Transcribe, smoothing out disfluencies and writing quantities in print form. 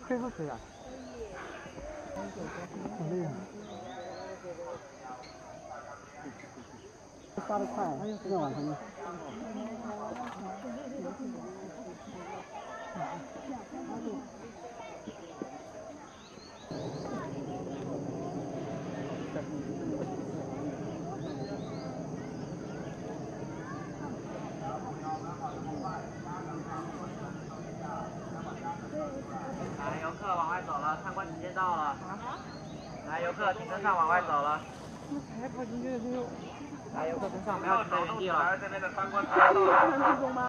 配合谁啊？好厉害！发的快，那晚上。 来，游客往外走了，参观时间到了。来，游客，请跟上，往外走了。来，游客跟上，不要停在原地了。这边的参观才到了。